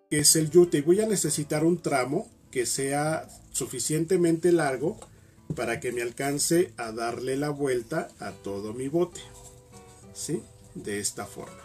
que es el yute, y voy a necesitar un tramo que sea suficientemente largo para que me alcance a darle la vuelta a todo mi bote, ¿sí? De esta forma.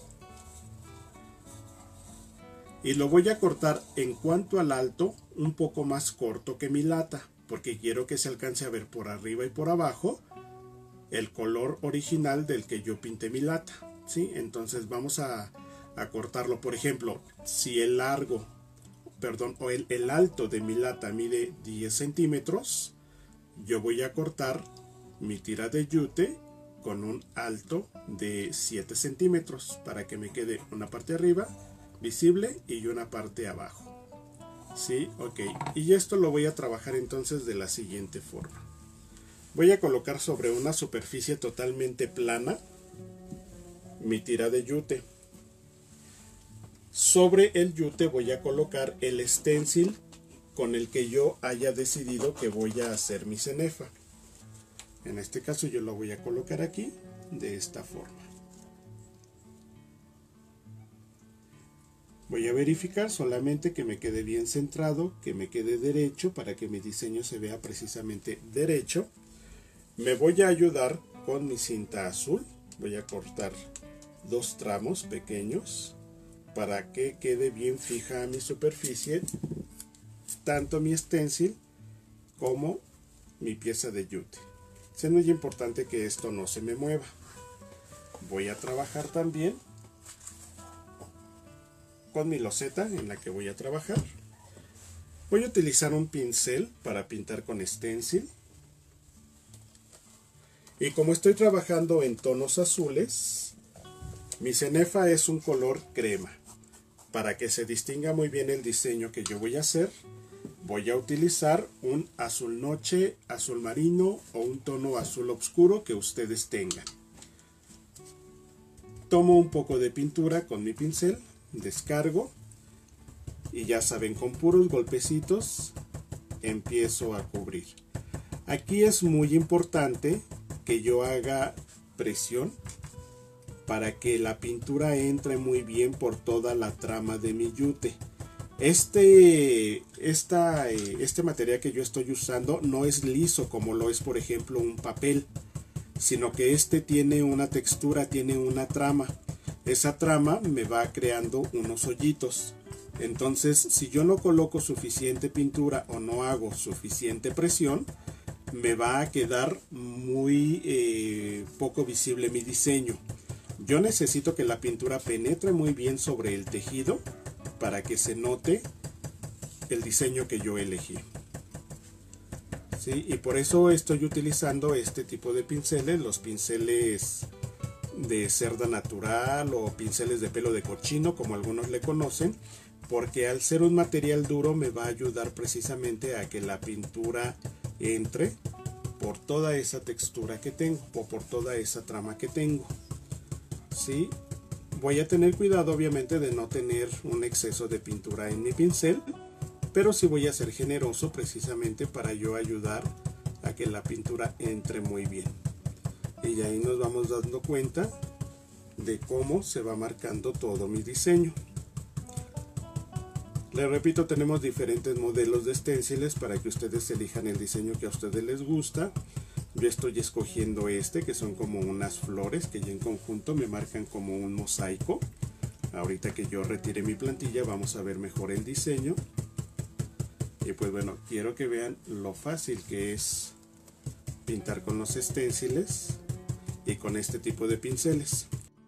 Y lo voy a cortar en cuanto al alto un poco más corto que mi lata, porque quiero que se alcance a ver por arriba y por abajo el color original del que yo pinté mi lata, ¿sí? Entonces vamos a cortarlo. Por ejemplo, si el largo, perdón, o el alto de mi lata mide 10 centímetros, yo voy a cortar mi tira de yute con un alto de 7 centímetros para que me quede una parte arriba visible y una parte abajo, ¿sí? Ok, y esto lo voy a trabajar entonces de la siguiente forma. Voy a colocar sobre una superficie totalmente plana mi tira de yute. Sobre el yute voy a colocar el stencil con el que yo haya decidido que voy a hacer mi cenefa. En este caso yo lo voy a colocar aquí de esta forma. Voy a verificar solamente que me quede bien centrado, que me quede derecho para que mi diseño se vea precisamente derecho. Me voy a ayudar con mi cinta azul. Voy a cortar 2 tramos pequeños para que quede bien fija mi superficie, tanto mi stencil como mi pieza de yute. Es muy importante que esto no se me mueva. Voy a trabajar también con mi loseta en la que voy a trabajar. Voy a utilizar un pincel para pintar con stencil. Y como estoy trabajando en tonos azules, mi cenefa es un color crema. Para que se distinga muy bien el diseño que yo voy a hacer, voy a utilizar un azul noche, azul marino o un tono azul oscuro que ustedes tengan. Tomo un poco de pintura con mi pincel, descargo y ya saben, con puros golpecitos empiezo a cubrir. Aquí es muy importante que yo haga presión para que la pintura entre muy bien por toda la trama de mi yute. Este material que yo estoy usando no es liso como lo es por ejemplo un papel, sino que este tiene una textura, tiene una trama. Esa trama me va creando unos hoyitos. Entonces, si yo no coloco suficiente pintura o no hago suficiente presión, me va a quedar muy poco visible mi diseño. Yo necesito que la pintura penetre muy bien sobre el tejido para que se note el diseño que yo elegí. ¿Sí? Y por eso estoy utilizando este tipo de pinceles, los pinceles de cerda natural o pinceles de pelo de cochino, como algunos le conocen, porque al ser un material duro me va a ayudar precisamente a que la pintura entre por toda esa textura que tengo o por toda esa trama que tengo. ¿Sí? Voy a tener cuidado obviamente de no tener un exceso de pintura en mi pincel, pero sí voy a ser generoso precisamente para yo ayudar a que la pintura entre muy bien. Y ahí nos vamos dando cuenta de cómo se va marcando todo mi diseño. Les repito, tenemos diferentes modelos de stenciles para que ustedes elijan el diseño que a ustedes les gusta. Yo estoy escogiendo este, que son como unas flores que ya en conjunto me marcan como un mosaico. Ahorita que yo retire mi plantilla vamos a ver mejor el diseño. Y pues bueno, quiero que vean lo fácil que es pintar con los stenciles y con este tipo de pinceles.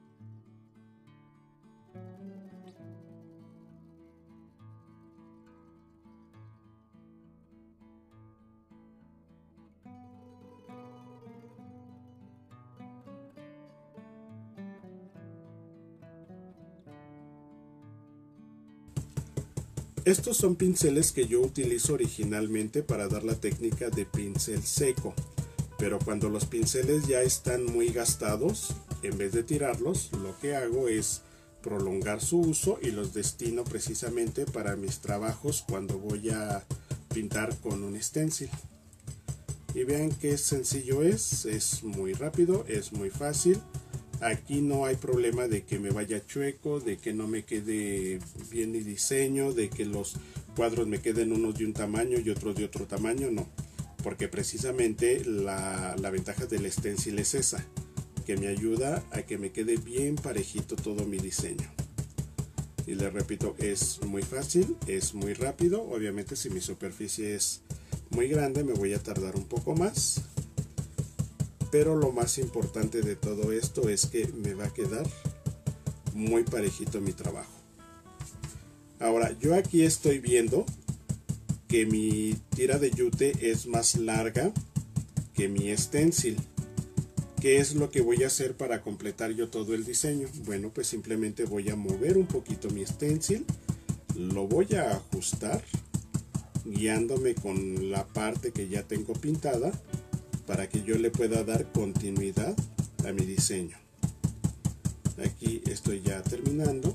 Estos son pinceles que yo utilizo originalmente para dar la técnica de pincel seco, pero cuando los pinceles ya están muy gastados, en vez de tirarlos, lo que hago es prolongar su uso y los destino precisamente para mis trabajos cuando voy a pintar con un stencil. Y vean qué sencillo es muy rápido, es muy fácil. Aquí no hay problema de que me vaya chueco, de que no me quede bien mi diseño, de que los cuadros me queden unos de un tamaño y otros de otro tamaño, no. Porque precisamente la ventaja del stencil es esa, que me ayuda a que me quede bien parejito todo mi diseño. Y les repito, es muy fácil, es muy rápido. Obviamente si mi superficie es muy grande me voy a tardar un poco más. Pero lo más importante de todo esto es que me va a quedar muy parejito mi trabajo. Ahora, yo aquí estoy viendo que mi tira de yute es más larga que mi stencil. ¿Qué es lo que voy a hacer para completar yo todo el diseño? Bueno, pues simplemente voy a mover un poquito mi stencil, lo voy a ajustar guiándome con la parte que ya tengo pintada para que yo le pueda dar continuidad a mi diseño. Aquí estoy ya terminando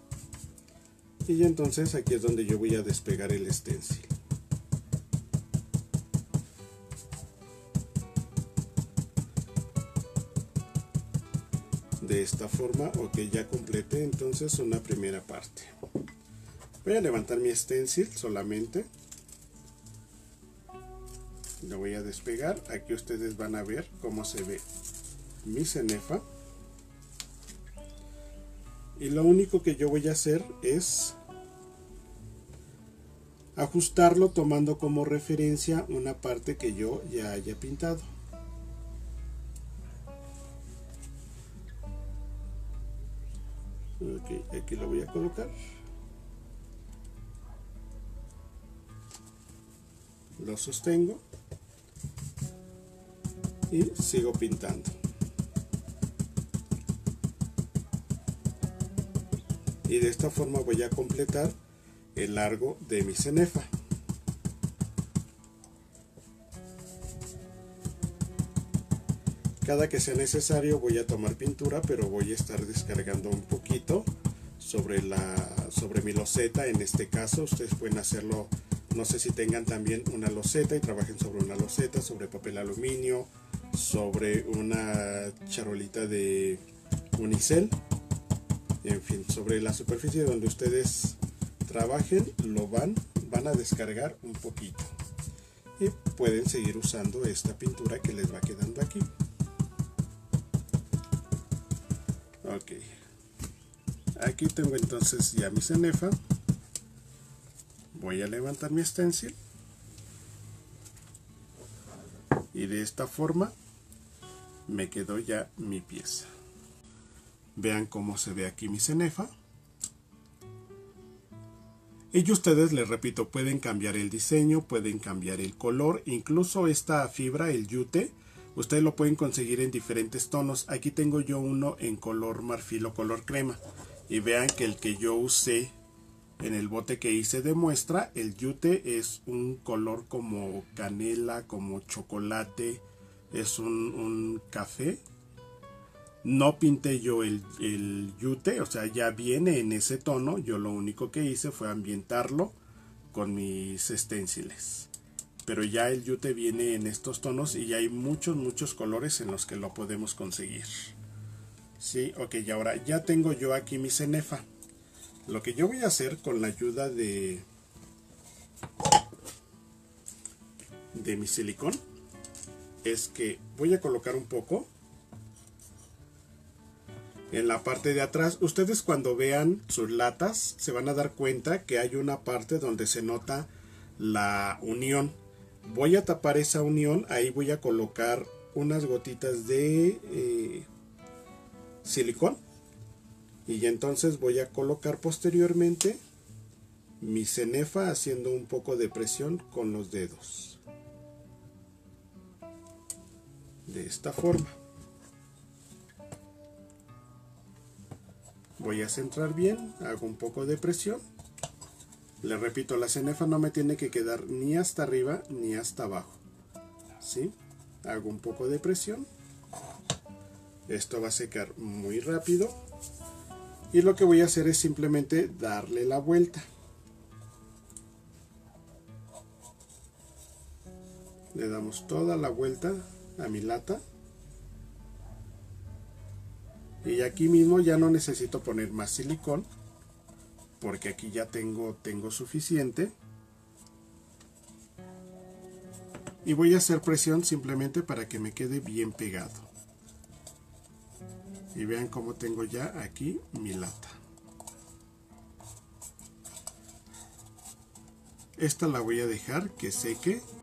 y entonces aquí es donde yo voy a despegar el stencil. De esta forma, ok, ya completé entonces una primera parte. Voy a levantar mi stencil solamente, lo voy a despegar. Aquí ustedes van a ver cómo se ve mi cenefa, y lo único que yo voy a hacer es ajustarlo tomando como referencia una parte que yo ya haya pintado. Ok, aquí lo voy a colocar, lo sostengo y sigo pintando. Y de esta forma voy a completar el largo de mi cenefa. Cada que sea necesario voy a tomar pintura, pero voy a estar descargando un poquito sobre mi loseta. En este caso ustedes pueden hacerlo, no sé si tengan también una loseta y trabajen sobre una loseta, sobre papel aluminio, sobre una charolita de unicel, en fin, sobre la superficie donde ustedes trabajen lo van a descargar un poquito y pueden seguir usando esta pintura que les va quedando aquí. Ok, aquí tengo entonces ya mi cenefa. Voy a levantar mi stencil y de esta forma me quedó ya mi pieza. Vean cómo se ve aquí mi cenefa. Y ustedes, les repito, pueden cambiar el diseño, pueden cambiar el color, incluso esta fibra, el yute, ustedes lo pueden conseguir en diferentes tonos. Aquí tengo yo uno en color marfil o color crema. Y vean que el que yo usé en el bote que hice de muestra, el yute es un color como canela, como chocolate, es un café. No pinté yo el yute, o sea, ya viene en ese tono. Yo lo único que hice fue ambientarlo con mis esténciles. Pero ya el yute viene en estos tonos y ya hay muchos colores en los que lo podemos conseguir. Sí, ok, y ahora ya tengo yo aquí mi cenefa. Lo que yo voy a hacer con la ayuda de mi silicón es que voy a colocar un poco en la parte de atrás. Ustedes cuando vean sus latas se van a dar cuenta que hay una parte donde se nota la unión. Voy a tapar esa unión, ahí voy a colocar unas gotitas de silicón y entonces voy a colocar posteriormente mi cenefa haciendo un poco de presión con los dedos. De esta forma. Voy a centrar bien, hago un poco de presión. Les repito, la cenefa no me tiene que quedar ni hasta arriba ni hasta abajo. ¿Sí? Hago un poco de presión. Esto va a secar muy rápido. Y lo que voy a hacer es simplemente darle la vuelta. Le damos toda la vuelta a mi lata. Y aquí mismo ya no necesito poner más silicón, porque aquí ya tengo suficiente. Y voy a hacer presión simplemente para que me quede bien pegado. Y vean cómo tengo ya aquí mi lata. Esta la voy a dejar que seque